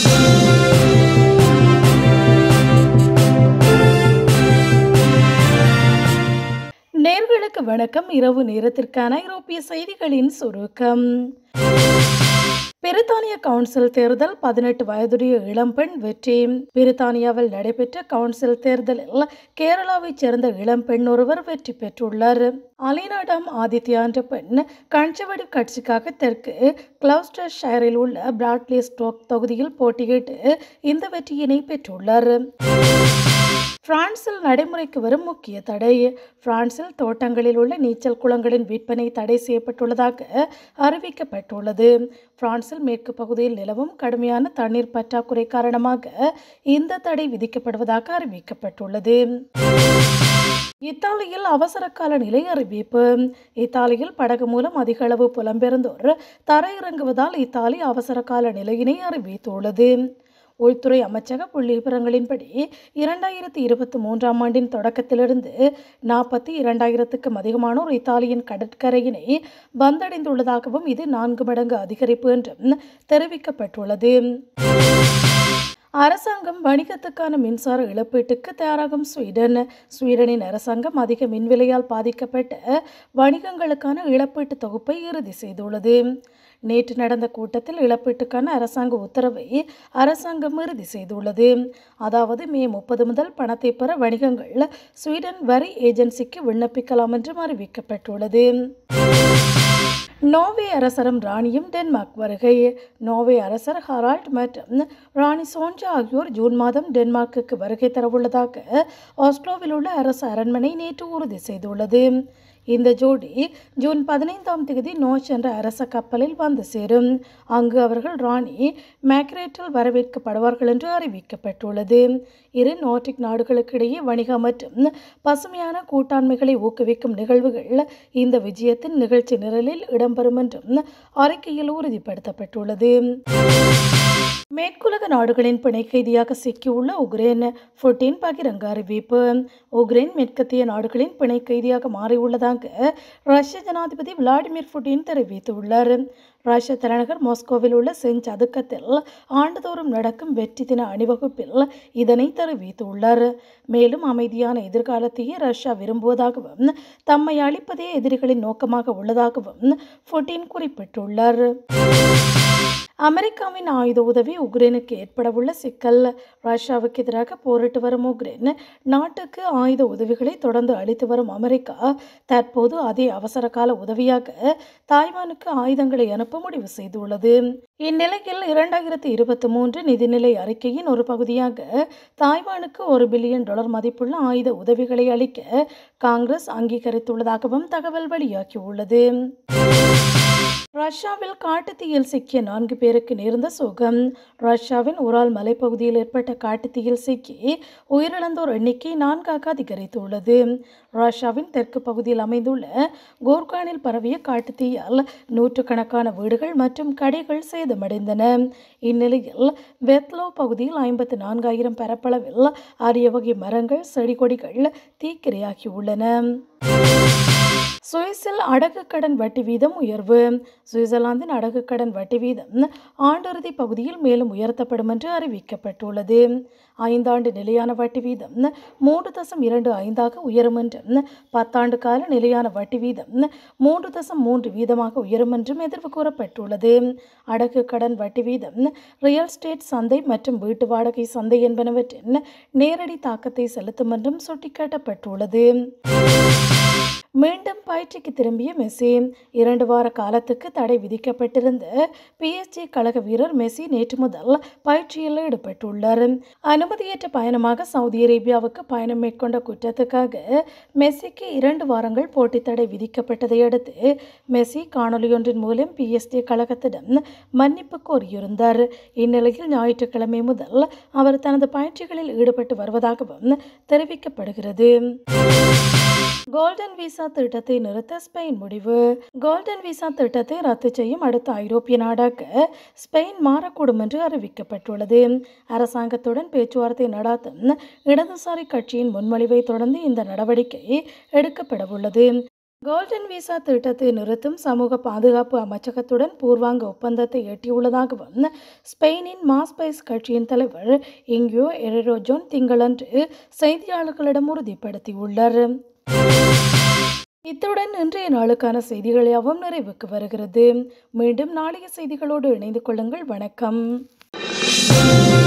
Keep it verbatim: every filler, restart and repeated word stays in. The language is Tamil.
நேர்களுக்கு வணக்கம். இரவு நேரத்திற்கான ஐரோப்பிய செய்திகளின் சுருக்கம். பிரித்தானிய கவுன்சில் தேர்தல், பதினெட்டு வயதுடைய இளம்பெண் வெற்றி. பிரித்தானியாவில் நடைபெற்ற கவுன்சில் தேர்தலில் கேரளாவைச் சேர்ந்த இளம்பெண் ஒருவர் வெற்றி பெற்றுள்ளார். அலினாடாம் ஆதித்யா என்ற பெண் கன்சர்வேட்டிவ் கட்சிக்காக தெற்கு கிளவுஸ்டர்ஷயரில் உள்ள பிராட்லி ஸ்டோக் தொகுதியில் போட்டியிட்டு இந்த வெற்றியினை பெற்றுள்ளார். பிரான்சில் நடைமுறைக்கு வரும் முக்கிய தடை. பிரான்சில் தோட்டங்களில் உள்ள நீச்சல் குளங்களின் விற்பனை தடை செய்யப்பட்டுள்ளதாக அறிவிக்கப்பட்டுள்ளது. பிரான்சில் மேற்கு பகுதியில் நிலவும் கடுமையான தண்ணீர் பற்றாக்குறை காரணமாக இந்த தடை விதிக்கப்படுவதாக அறிவிக்கப்பட்டுள்ளது. இத்தாலியில் அவசர கால நிலை அறிவிப்பு. இத்தாலியில் படகு மூலம் அதிக அளவு புலம்பெயர்ந்தோர் தரையிறங்குவதால் இத்தாலி அவசர கால நிலையினை அறிவித்துள்ளது. உள்துறை அமைச்சக புள்ளி விவரங்களின்படி இரண்டாயிரத்தி இருபத்தி மூன்றாம் ஆண்டின் தொடக்கத்திலிருந்து நாற்பத்தி இரண்டாயிரத்துக்கும் அதிகமானோர் இத்தாலியின் கடற்கரையினை வந்தடைந்துள்ளதாகவும் இது நான்கு மடங்கு அதிகரிப்பு என்றும் தெரிவிக்கப்பட்டுள்ளது. அரசாங்கம் வணிகத்துக்கான மின்சார இழப்பீட்டுக்கு தயாராகும் ஸ்வீடன். ஸ்வீடனின் அரசாங்கம் அதிக மின்விலையால் பாதிக்கப்பட்ட வணிகங்களுக்கான இழப்பீட்டு தொகுப்பை இறுதி செய்துள்ளது. நேற்று நடந்த கூட்டத்தில் இழப்பீட்டுக்கான அரசாங்க உத்தரவை அரசாங்கம் இறுதி செய்துள்ளது. அதாவது மே முப்பது முதல் பணத்தை பெற வணிகங்கள் ஸ்வீடன் வரி ஏஜென்சிக்கு விண்ணப்பிக்கலாம் என்றும் அறிவிக்கப்பட்டுள்ளது. நோர்வே அரசரும் ராணியும் டென்மார்க் வருகை. நோர்வே அரசர் ஹரால்ட் மற்றும் ராணி சோன்ஜா ஆகியோர் ஜூன் மாதம் டென்மார்க்குக்கு வருகை தரவுள்ளதாக ஆஸ்லோவில் உள்ள அரசு அரண்மனை நேற்று உறுதி செய்துள்ளது. இந்த ஜோடி ஜூன் பதினைந்தாம் தேதி நோச் என்ற அரச கப்பலில் வந்து சேரும். அங்கு அவர்கள் ராணி மேக்ரேட்டில் வரவேற்கப்படுவார்கள் என்று அறிவிக்கப்பட்டுள்ளது. இரு நார்டிக் நாடுகளுக்கு இடையே வணிக மற்றும் பசுமையான கூட்டாண்மைகளை ஊக்குவிக்கும் நிகழ்வுகள் இந்த விஜயத்தின் நிகழ்ச்சி நிரலில் இடம்பெறும் என்றும் அறிக்கையில் உறுதிப்படுத்தப்பட்டுள்ளது. மேற்குலக நாடுகளின் பிணை கைதியாக சிக்கியுள்ள உக்ரைன். புட்டின் பகிரங்க அறிவிப்பு. உக்ரைன் மேற்கத்திய நாடுகளின் பிணை கைதியாக மாறியுள்ளதாக ரஷ்ய ஜனாதிபதி விளாடிமிர் புட்டின் தெரிவித்துள்ளார். ரஷ்ய தலைநகர் மாஸ்கோவில் உள்ள செஞ்ச் சதுக்கத்தில் ஆண்டுதோறும் நடக்கும் வெற்றி தின அணிவகுப்பில் இதனை தெரிவித்துள்ளார். மேலும் அமைதியான எதிர்காலத்தையே ரஷ்யா விரும்புவதாகவும் தம்மை அழிப்பதே எதிரிகளின் நோக்கமாக உள்ளதாகவும் புட்டின் குறிப்பிட்டுள்ளார். அமெரிக்காவின் ஆயுத உதவி உக்ரைனுக்கு ஏற்படவுள்ள சிக்கல். ரஷ்யாவுக்கு எதிராக போரிட்டு வரும் உக்ரைன் நாட்டுக்கு ஆயுத உதவிகளை தொடர்ந்து அளித்து வரும் அமெரிக்கா தற்போது அதே அவசர கால உதவியாக தாய்வானுக்கு ஆயுதங்களை அனுப்ப முடிவு செய்துள்ளது. இந்நிலையில் இரண்டாயிரத்தி இருபத்தி மூன்று நிதிநிலை அறிக்கையின் ஒரு பகுதியாக தாய்வானுக்கு ஒரு பில்லியன் டாலர் மதிப்புள்ள ஆயுத உதவிகளை அளிக்க காங்கிரஸ் அங்கீகரித்துள்ளதாகவும் தகவல் வெளியாகியுள்ளது. ரஷ்யாவில் காட்டுத்தீயில் சிக்கிய நான்கு பேருக்கு நேர்ந்த சோகம். ரஷ்யாவின் உரால் மலைப்பகுதியில் ஏற்பட்ட காட்டுத்தீயில் சிக்கி உயிரிழந்தோர் எண்ணிக்கை நான்காக அதிகரித்துள்ளது. ரஷ்யாவின் தெற்கு பகுதியில் அமைந்துள்ள கோர்கானில் பரவிய காட்டுத்தீயால் நூற்றுக்கணக்கான வீடுகள் மற்றும் கடைகள் சேதமடைந்தன. இந்நிலையில் வெத்லோ பகுதியில் ஐம்பத்தி நான்காயிரம் பரப்பளவில் அரிய வகை மரங்கள் செடி கொடிகள் தீக்கிரையாகியுள்ளன. சுவிஸில் அடகு கடன் வட்டி வீதம் உயர்வு. சுவிட்சர்லாந்தின் அடகு கடன் வட்டி வீதம் ஆண்டிறுதி பகுதியில் மேலும் உயர்த்தப்படும் என்று அறிவிக்கப்பட்டுள்ளது. ஐந்தாண்டு நிலையான வட்டி வீதம் மூன்று தசம் இரண்டு ஐந்தாக உயரும் என்றும் பத்தாண்டு கால நிலையான வட்டி வீதம் மூன்று தசம் மூன்று வீதமாக உயரும் என்றும் எதிர்வு கூறப்பட்டுள்ளது. அடகு கடன் வட்டி வீதம் ரியல் எஸ்டேட் சந்தை மற்றும் வீட்டு வாடகை சந்தை என்பனவற்றின் நேரடி தாக்கத்தை செலுத்தும் என்றும் சுட்டிக்காட்டப்பட்டுள்ளது. மீண்டும் பயிற்சிக்கு திரும்பிய மெஸ்ஸி. இரண்டு வார காலத்துக்கு தடை விதிக்கப்பட்டிருந்த பிஎஸ்ஜி கழக வீரர் மெஸ்ஸி நேற்று முதல் பயிற்சியில் ஈடுபட்டுள்ளார். அனுமதியற்ற பயணமாக சவுதி அரேபியாவுக்கு பயணம் மேற்கொண்ட குற்றத்துக்காக மெஸ்ஸிக்கு இரண்டு வாரங்கள் போட்டி தடை விதிக்கப்பட்டதை அடுத்து மெஸ்ஸி காணொலியொன்றின் மூலம் பிஎஸ்ஜி கழகத்திடம் மன்னிப்பு கோரியிருந்தார். இந்நிலையில் ஞாயிற்றுக்கிழமை முதல் அவர் தனது பயிற்சிகளில் ஈடுபட்டு வருவதாகவும் தெரிவிக்கப்படுகிறது. கோல்டன் விசா திட்டத்தை நிறுத்த ஸ்பெயின் முடிவு. கோல்டன் விசா திட்டத்தை ரத்து செய்யும் அடுத்த ஐரோப்பிய நாடாக ஸ்பெயின் மாறக்கூடும் என்று அறிவிக்கப்பட்டுள்ளது. அரசாங்கத்துடன் பேச்சுவார்த்தை நடாத்தும் இடதுசாரி கட்சியின் முன்மொழிவை தொடர்ந்து இந்த நடவடிக்கை எடுக்கப்படவுள்ளது. கோல்டன் விசா திட்டத்தை நிறுத்தும் சமூக பாதுகாப்பு அமைச்சகத்துடன் பூர்வாங்க ஒப்பந்தத்தை எட்டியுள்ளதாகவும் ஸ்பெயினின் மாஸ்பைஸ் கட்சியின் தலைவர் இங்கியோ எரேரோ ஜோன் திங்களன்று செய்தியாளர்களிடம் உறுதிப்படுத்தியுள்ளார். இத்துடன் இன்றைய நாளுக்கான செய்திகள் யாவும் நிறைவுக்கு வருகிறது. மீண்டும் நாளைய செய்திகளோடு இணைந்து கொள்ளுங்கள். வணக்கம்.